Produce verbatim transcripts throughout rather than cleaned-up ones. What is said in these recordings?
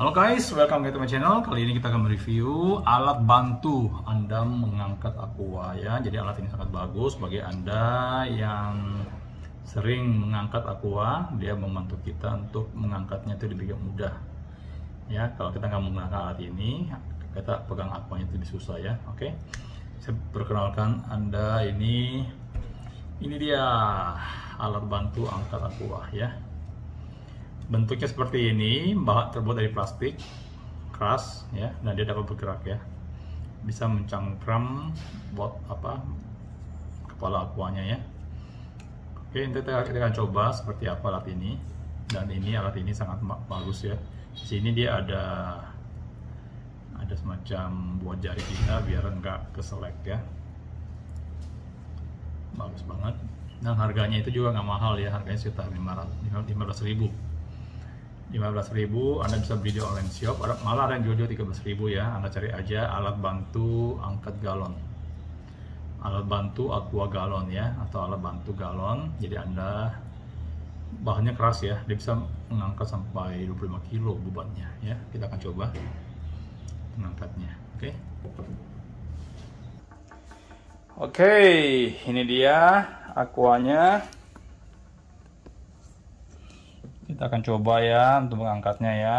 Halo guys, welcome back to my channel. Kali ini kita akan mereview alat bantu Anda mengangkat aqua ya. Jadi alat ini sangat bagus bagi Anda yang sering mengangkat aqua. Dia membantu kita untuk mengangkatnya itu lebih mudah. Ya, kalau kita nggak menggunakan alat ini, kita pegang aquanya itu lebih susah ya. Oke, saya perkenalkan Anda ini. Ini dia alat bantu angkat aqua ya. Bentuknya seperti ini, terbuat dari plastik keras ya, dan dia dapat bergerak ya, bisa mencangkram buat apa kepala aquanya ya. Oke, nanti kita, kita akan coba seperti apa alat ini, dan ini alat ini sangat bagus ya. Di sini dia ada ada semacam buat jari kita biar enggak keselek ya, bagus banget. Dan harganya itu juga nggak mahal ya, harganya sekitar lima belas ribu. lima belas ribu Anda bisa beli di online shop, malah ada yang jual tiga belas ribu ya. Anda cari aja alat bantu angkat galon, alat bantu aqua galon ya, atau alat bantu galon. Jadi Anda, bahannya keras ya, dia bisa mengangkat sampai dua puluh lima kilo bebannya ya. Kita akan coba mengangkatnya. Oke Oke, ini dia aquanya. Kita akan coba ya untuk mengangkatnya ya.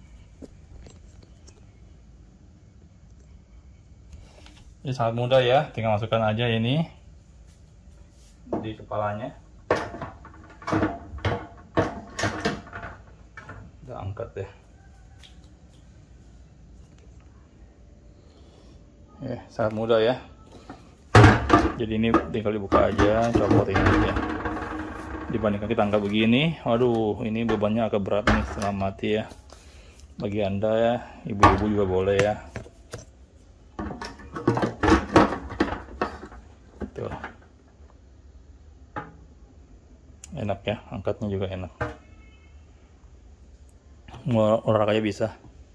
Ini sangat mudah ya, tinggal masukkan aja ini di kepalanya. Kita angkat ya. Ya, sangat mudah ya. Jadi ini tinggal dibuka aja, copot ini aja. Dibandingkan kita angkat begini, waduh, ini bebannya agak berat nih setengah mati ya. Bagi Anda ya, ibu-ibu juga boleh ya. Tuh. Enak ya, angkatnya juga enak. Mau olahraga bisa.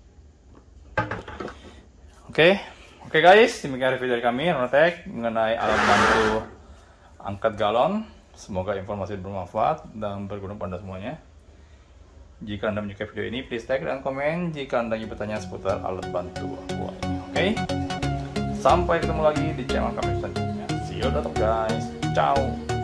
Oke, oke guys, demikian review dari kami, Ronotek, mengenai alat bantu angkat galon. Semoga informasi bermanfaat dan berguna pada semuanya. Jika Anda menyukai video ini, please like dan komen jika Anda ingin bertanya seputar alat bantu aqua ini. Oke, sampai ketemu lagi di channel kami selanjutnya. See you later guys, ciao.